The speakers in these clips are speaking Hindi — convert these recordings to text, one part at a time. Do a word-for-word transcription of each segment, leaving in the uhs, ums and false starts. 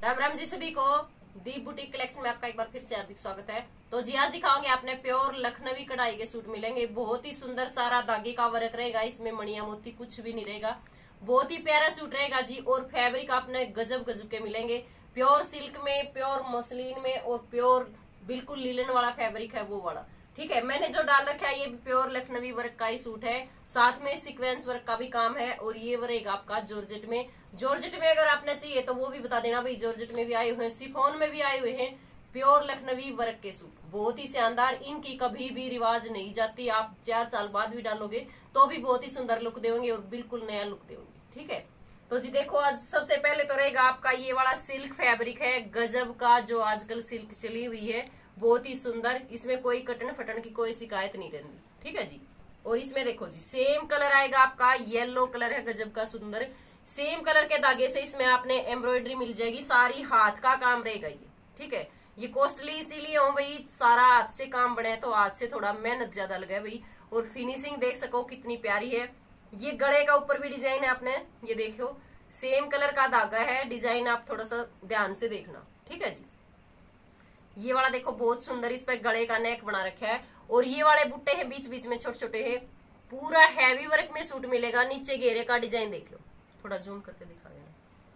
राम राम जी सभी को। दीप बुटीक कलेक्शन में आपका एक बार फिर से हार्दिक स्वागत है। तो जी आज दिखाओगे आपने प्योर लखनवी कढ़ाई के सूट मिलेंगे। बहुत ही सुंदर सारा धागे का वर्क रहेगा, इसमें मणिया मोती कुछ भी नहीं रहेगा। बहुत ही प्यारा सूट रहेगा जी। और फैब्रिक आपने गजब गजब के मिलेंगे। प्योर सिल्क में, प्योर मसलिन में और प्योर बिल्कुल लीलन वाला फैब्रिक है वो वाला। ठीक है, मैंने जो डाल रखा है ये प्योर लखनवी वर्क का ही सूट है, साथ में सीक्वेंस वर्क का भी काम है। और ये रहेगा आपका जॉर्जेट में। जॉर्जेट में अगर आपने चाहिए तो वो भी बता देना भाई। जॉर्जेट में भी आए हुए हैं, शिफॉन में भी आए हुए हैं प्योर लखनवी वर्क के सूट, बहुत ही शानदार। इनकी कभी भी रिवाज नहीं जाती, आप चार साल बाद भी डालोगे तो भी बहुत ही सुंदर लुक देंगे और बिल्कुल नया लुक देंगे। ठीक है, तो जी देखो आज सबसे पहले तो रहेगा आपका ये वाला सिल्क फैब्रिक है, गजब का जो आजकल सिल्क चली हुई है, बहुत ही सुंदर। इसमें कोई कटन फटन की कोई शिकायत नहीं रहती। ठीक है जी। और इसमें देखो जी सेम कलर आएगा आपका, येलो कलर है गजब का सुंदर। सेम कलर के धागे से इसमें आपने एम्ब्रॉयडरी मिल जाएगी, सारी हाथ का काम रहेगा ये। ठीक है, ये कॉस्टली इसीलिए हो भाई, सारा हाथ से काम बने तो हाथ से थोड़ा मेहनत ज्यादा लगा भाई। और फिनिशिंग देख सको कितनी प्यारी है। ये गले का ऊपर भी डिजाइन है, आपने ये देखो सेम कलर का धागा है, डिजाइन आप थोड़ा सा ध्यान से देखना। ठीक है जी। ये वाला देखो बहुत सुंदर, इस पर गले का नेक बना रखा है। और ये वाले बुट्टे हैं बीच बीच में छोटे छोटे हैं। पूरा हैवी वर्क में सूट मिलेगा। नीचे घेरे का डिजाइन देख लो, थोड़ा जूम करके दिखा देना।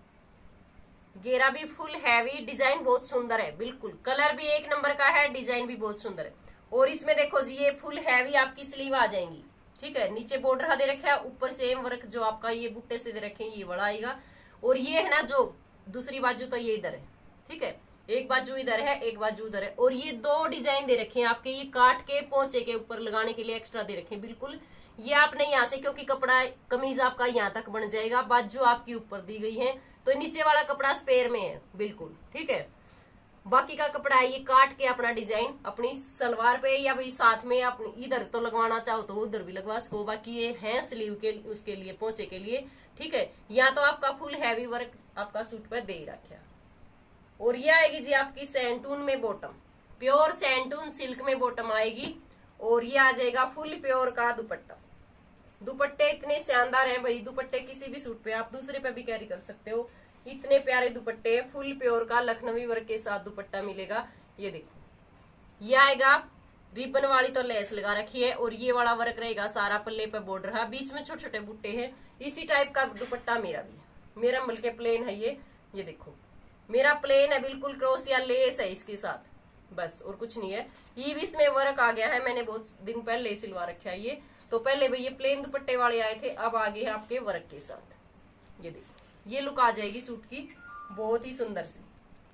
घेरा भी फुल हैवी, डिजाइन बहुत सुंदर है बिल्कुल। कलर भी एक नंबर का है, डिजाइन भी बहुत सुंदर है। और इसमें देखो जी ये फुल हैवी आपकी स्लीव आ जाएंगी। ठीक है, नीचे बॉर्डर दे रखा है, ऊपर सेम वर्क जो आपका ये बुट्टे से दे रखे हैं ये बड़ा आएगा। और ये है ना जो दूसरी बाजू तो ये इधर है। ठीक है, एक बाजू इधर है एक बाजू उधर है। और ये दो डिजाइन दे रखे हैं आपके, ये काट के पोंचे के ऊपर लगाने के लिए एक्स्ट्रा दे रखे हैं बिल्कुल। ये आपने यहाँ से, क्योंकि कपड़ा कमीज आपका यहाँ तक बन जाएगा, बाजू आपकी ऊपर दी गई है तो नीचे वाला कपड़ा स्पेयर में है बिल्कुल। ठीक है, बाकी का कपड़ा है ये काट के अपना डिजाइन अपनी सलवार पे या भाई साथ में अपनी इधर तो लगवाना चाहो तो उधर भी लगवा सको। बाकी ये है स्लीव के उसके लिए, पोंचे के लिए। ठीक है, यहाँ तो आपका फुल हैवी वर्क आपका सूट पे दे रखा। और ये आएगी जी आपकी सैंटून में बॉटम, प्योर सैंटून सिल्क में बॉटम आएगी। और ये आ जाएगा फुल प्योर का दुपट्टा। दुपट्टे इतने शानदार हैं भाई, दुपट्टे किसी भी सूट पे आप दूसरे पे भी कैरी कर सकते हो। इतने प्यारे दुपट्टे, फुल प्योर का लखनवी वर्क के साथ दुपट्टा मिलेगा। ये देखो ये आएगा रिबन वाली तो लेस लगा रखी है। और ये वाला वर्क रहेगा सारा पल्ले पे बॉर्डर है, बीच में छोटे छोटे बुट्टे हैं। इसी टाइप का दुपट्टा मेरा भी है, मेरा मिलके प्लेन है ये। ये देखो मेरा प्लेन है बिल्कुल, क्रॉस या लेस है इसके साथ, बस और कुछ नहीं है। ईव इसमें वर्क आ गया है, मैंने बहुत दिन पहले सिलवा रखा है ये। तो पहले भाई ये प्लेन दुपट्टे वाले आए थे, अब आगे है आपके वर्क के साथ। ये देखो ये लुक आ जाएगी सूट की, बहुत ही सुंदर सी,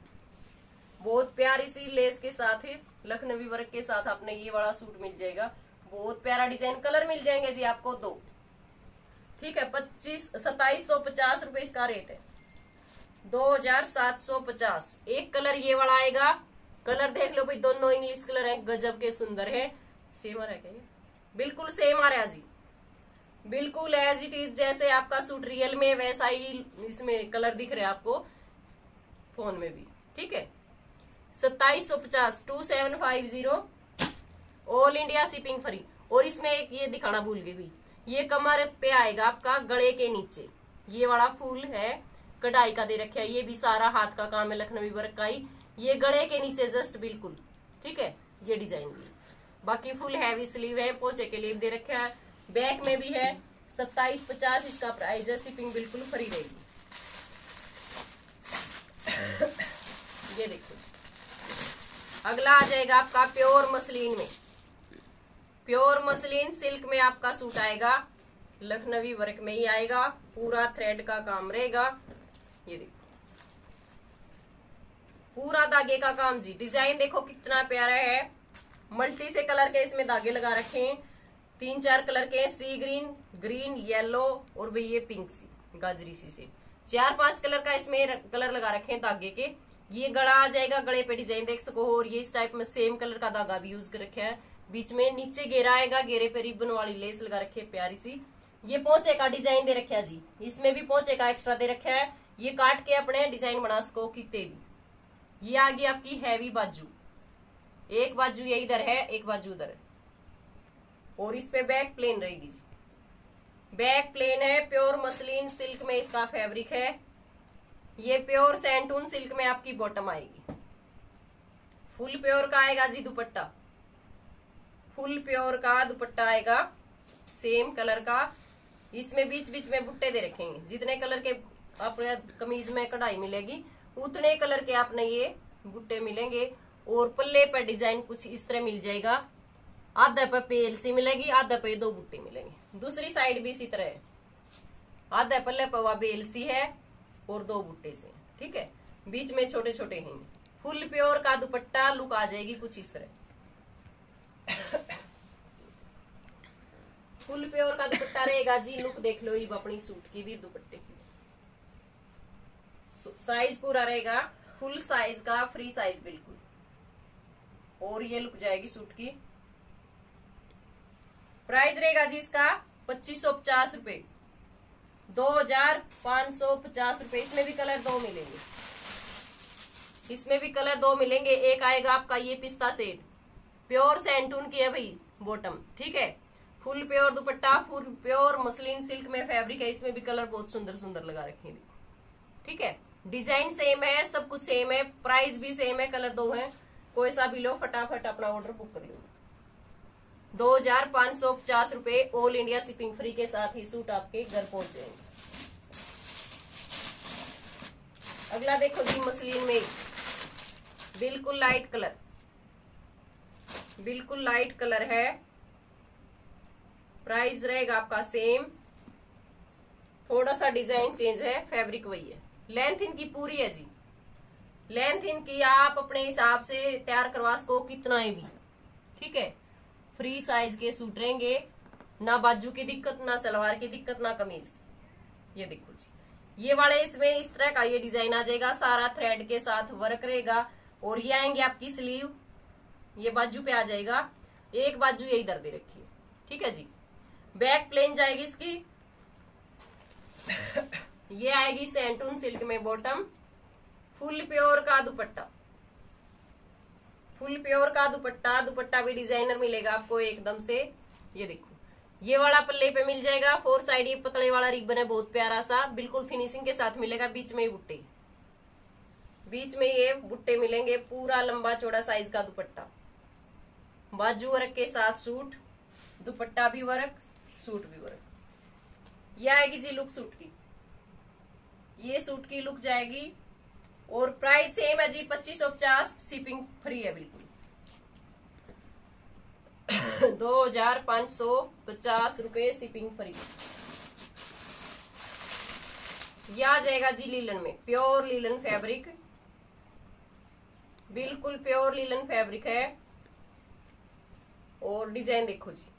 बहुत प्यारी सी लेस के साथ है, लखनवी वर्क के साथ आपने ये वाला सूट मिल जाएगा। बहुत प्यारा डिजाइन, कलर मिल जाएंगे जी आपको दो। ठीक है, पच्चीस सताइस सौ पचास रुपए इसका रेट है, दो हजार सात सौ पचास। एक कलर ये वाला आएगा, कलर देख लो भाई, दोनों इंग्लिश कलर है, गजब के सुंदर है। सेम आ रहा है क्या ये? बिल्कुल सेम आ रहा है जी, बिल्कुल एज इट इज जैसे आपका सूट रियल में वैसा ही इसमें कलर दिख रहे हैं आपको फोन में भी। ठीक है, सत्ताईस सौ पचास, two seven five zero, all India shipping free. और इसमें एक ये दिखाना भूल गई भी, ये कमर पे आएगा आपका गले के नीचे, ये वाला फूल है कढ़ाई का दे रखा है, ये भी सारा हाथ का काम है लखनवी वर्क का ही। ये गले के नीचे जस्ट बिल्कुल। ठीक है, ये डिजाइन भी, बाकी फुल हैवी स्लीव है, पोंचे के लिए दे रखा है, बैक में भी है। सत्ताईस पचास इसका प्राइस है, शिपिंग बिल्कुल फ्री रहेगी। ये देखो अगला आ जाएगा आपका प्योर मसलिन में, प्योर मसलिन सिल्क में आपका सूट आएगा, लखनवी वर्क में ही आएगा, पूरा थ्रेड का काम रहेगा। ये देखो पूरा धागे का काम जी, डिजाइन देखो कितना प्यारा है। मल्टी से कलर के इसमें धागे लगा रखे हैं, तीन चार कलर के, सी ग्रीन, ग्रीन, येलो और भाई ये पिंक सी गाजरी सी से चार पांच कलर का इसमें कलर लगा रखे हैं धागे के। ये गला आ जाएगा, गले पे डिजाइन देख सको। और ये इस टाइप में सेम कलर का धागा भी यूज कर रखा है। बीच में नीचे घेरा आएगा, घेरे पे रिबन वाली लेस लगा रखी है प्यारी सी। ये पोंचे का डिजाइन दे रखा है जी, इसमें भी पोंचे का एक्स्ट्रा दे रखा है, ये काट के अपने डिजाइन बना सको किते भी। ये आ गई आपकी हैवी बाजू, एक बाजू ये इधर है एक बाजू उधर है। और इस पे बैक प्लेन रहेगी जी, बैक प्लेन है, प्योर मसलिन सिल्क में इसका फैब्रिक है। ये प्योर सैंटून सिल्क में आपकी बॉटम आएगी। फुल प्योर का आएगा जी दुपट्टा, फुल प्योर का दुपट्टा आएगा सेम कलर का। इसमें बीच बीच में बुट्टे दे रखेंगे, जितने कलर के अपने कमीज में कढ़ाई मिलेगी उतने कलर के आपने ये बुट्टे मिलेंगे। और पल्ले पर डिजाइन कुछ इस तरह मिल जाएगा, आधा पे पेल सी मिलेगी, आधा पे दो बुट्टे मिलेंगे। दूसरी साइड भी इसी तरह है, आधा पल्ले पर वह बेल सी है और दो बुट्टे से, ठीक है, बीच में छोटे छोटे हैं। फुल प्योर का दुपट्टा, लुक आ जाएगी कुछ इस तरह। फुल प्योर का दुपट्टा रहेगा जी, लुक देख लो ये अपनी सूट की भी दुपट्टे की। साइज पूरा रहेगा फुल साइज का, फ्री साइज बिल्कुल। और ये लुक जाएगी सूट की। प्राइस रहेगा जी इसका पच्चीस सौ पचास रुपए, दो हजार पांच सौ पचास रुपए। इसमें भी कलर दो मिलेंगे, इसमें भी कलर दो मिलेंगे। एक आएगा आपका ये पिस्ता सेट, प्योर सैंटून की है भाई बॉटम, ठीक है। Full pure dupatta, full pure muslin silk में फैब्रिक है। इसमें भी कलर बहुत सुंदर सुंदर लगा रखे हैं, ठीक है। डिजाइन सेम है, सब कुछ सेम है, प्राइस भी सेम है, कलर दो है। कोई सा भी लो, फटाफट अपना ऑर्डर बुक कर लो। दो हजार पांच सौ पचास रुपए ऑल इंडिया शिपिंग फ्री के साथ ही सूट आपके घर पहुंच जाएंगे। अगला देखो जी मसलिन में बिल्कुल लाइट कलर, बिल्कुल लाइट कलर है। प्राइस रहेगा आपका सेम, थोड़ा सा डिजाइन चेंज है, फैब्रिक वही है। लेंथ इनकी पूरी है जी, लेंथ इनकी आप अपने हिसाब से तैयार करवा सको कितना है भी, ठीक है। फ्री साइज के सूट रहेंगे, ना बाजू की दिक्कत, ना सलवार की दिक्कत, ना कमीज। ये देखो जी, ये वाले इसमें इस तरह का ये डिजाइन आ जाएगा, सारा थ्रेड के साथ वर्क रहेगा। और ये आएंगे आपकी स्लीव, ये बाजू पे आ जाएगा, एक बाजू ये इधर दे रखी है, ठीक है जी। बैक प्लेन जाएगी इसकी। ये आएगी सैंटून सिल्क में बॉटम, फुल प्योर का दुपट्टा, फुल प्योर का दुपट्टा। दुपट्टा भी डिजाइनर मिलेगा आपको एकदम से। ये देखो, ये वाला पल्ले पे मिल जाएगा, फोर साइड ये पतले वाला रिबन है, बहुत प्यारा सा, बिल्कुल फिनिशिंग के साथ मिलेगा। बीच में ये बुट्टे, बीच में ये बुट्टे मिलेंगे। पूरा लंबा चौड़ा साइज का दुपट्टा, बाजू वर्क के साथ सूट, दुपट्टा भी वर्क, सूट भी वर्क। ये आएगी जी लुक सूट की, ये सूट की लुक जाएगी। और प्राइस सेम है जी पच्चीस सौ पचास, शिपिंग फ्री है बिल्कुल। दो हजार पांच सौ पचास रुपए शिपिंग फ्री। यह आ जाएगा जी लीलन में, प्योर लीलन फैब्रिक, बिल्कुल प्योर लीलन फैब्रिक है। और डिजाइन देखो जी,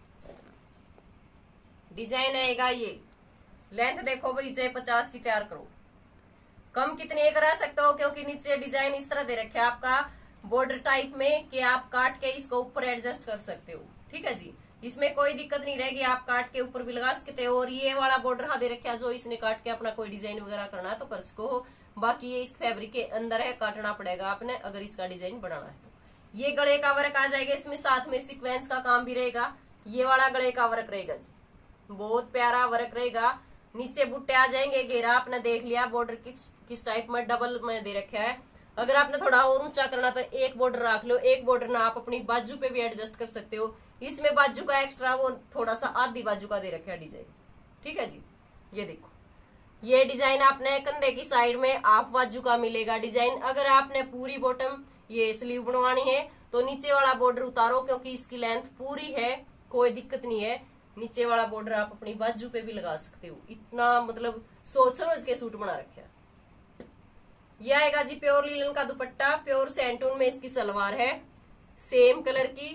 डिजाइन आएगा ये। लेंथ देखो भाई, चाहे पचास की तैयार करो, कम कितनी करा सकते हो, क्योंकि नीचे डिजाइन इस तरह दे रखे आपका बॉर्डर टाइप में कि आप काट के इसको ऊपर एडजस्ट कर सकते हो, ठीक है जी। इसमें कोई दिक्कत नहीं रहेगी, आप काट के ऊपर भी लगा सकते हो। और ये वाला बॉर्डर हाँ दे रखा है, जो इसने काट के अपना कोई डिजाइन वगैरह करना है तो कर सको। बाकी ये इस फैब्रिक के अंदर है, काटना पड़ेगा आपने अगर इसका डिजाइन बनाना है तो। ये गले का वर्क आ जाएगा, इसमें साथ में सीक्वेंस का काम भी रहेगा। ये वाला गले का वर्क रहेगा जी, बहुत प्यारा वर्क रहेगा। नीचे बुट्टे आ जाएंगे, घेरा आपने देख लिया, बॉर्डर किस किस टाइप में डबल में दे रखा है। अगर आपने थोड़ा और ऊंचा करना तो एक बॉर्डर रख लो, एक बॉर्डर ना आप अपनी बाजू पे भी एडजस्ट कर सकते हो। इसमें बाजू का एक्स्ट्रा वो थोड़ा सा आधी बाजू का दे रखा है डिजाइन, ठीक है जी। ये देखो, ये डिजाइन आपने कंधे की साइड में हाफ बाजू का मिलेगा डिजाइन। अगर आपने पूरी बॉटम ये स्लीव बनवानी है तो नीचे वाला बॉर्डर उतारो, क्योंकि इसकी लेंथ पूरी है, कोई दिक्कत नहीं है। नीचे वाला बॉर्डर आप अपनी बाजू पे भी लगा सकते हो, इतना मतलब सोच समझ के सूट बना रखे। ये आएगा जी प्योर लीलन का दुपट्टा, प्योर सैंटून में इसकी सलवार है, सेम कलर की।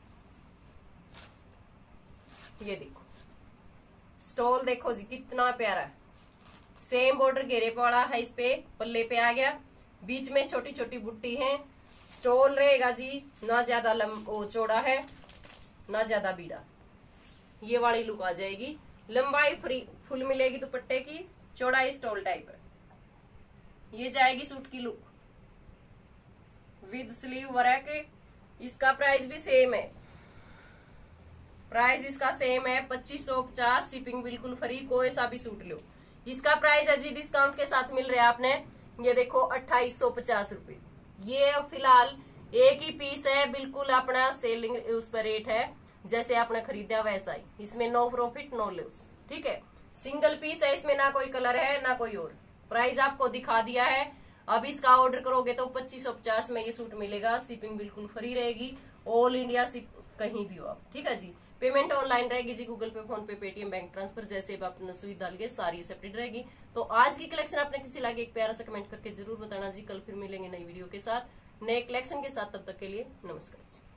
ये देखो स्टोल देखो जी कितना प्यारा है, सेम बॉर्डर घेरे वाला है, इस पे पल्ले पे आ गया, बीच में छोटी छोटी बुट्टी है। स्टोल रहेगा जी, ना ज्यादा लंबा चौड़ा है ना ज्यादा बीड़ा। ये वाली लुक आ जाएगी, लंबाई फ्री फुल मिलेगी दुपट्टे की, चौड़ाई स्टोल टाइप है। ये जाएगी सूट की लुक विद स्लीव वर्क। इसका प्राइस भी सेम है, प्राइस इसका सेम है पच्चीस सौ पचास, शिपिंग बिल्कुल फ्री। कोई सा भी सूट लो, इसका प्राइस है जी डिस्काउंट के साथ मिल रहा है आपने ये देखो अट्ठाईस सौ पचास रुपए। ये फिलहाल एक ही पीस है, बिल्कुल अपना सेलिंग उस पर रेट है जैसे आपने खरीदा वैसा ही, इसमें नो प्रॉफिट नो लॉस। ठीक है, सिंगल पीस है, इसमें ना कोई कलर है ना कोई और। प्राइस आपको दिखा दिया है। अब इसका ऑर्डर करोगे तो पच्चीस सौ पचास में ये सूट मिलेगा। शिपिंग बिल्कुल फ्री रहेगी, ऑल इंडिया शिप कहीं भी हो आप। ठीक है जी, पेमेंट ऑनलाइन रहेगी जी, Google pay, PhonePe, Paytm, bank transfer, जैसे भी आपने सुविधा लिए सारी एक्सेप्टेड रहेगी। तो आज की कलेक्शन आपने किसी लगे एक प्यारा सा कमेंट करके जरूर बताना जी। कल फिर मिलेंगे नई वीडियो के साथ, नए कलेक्शन के साथ। तब तक के लिए नमस्कार जी।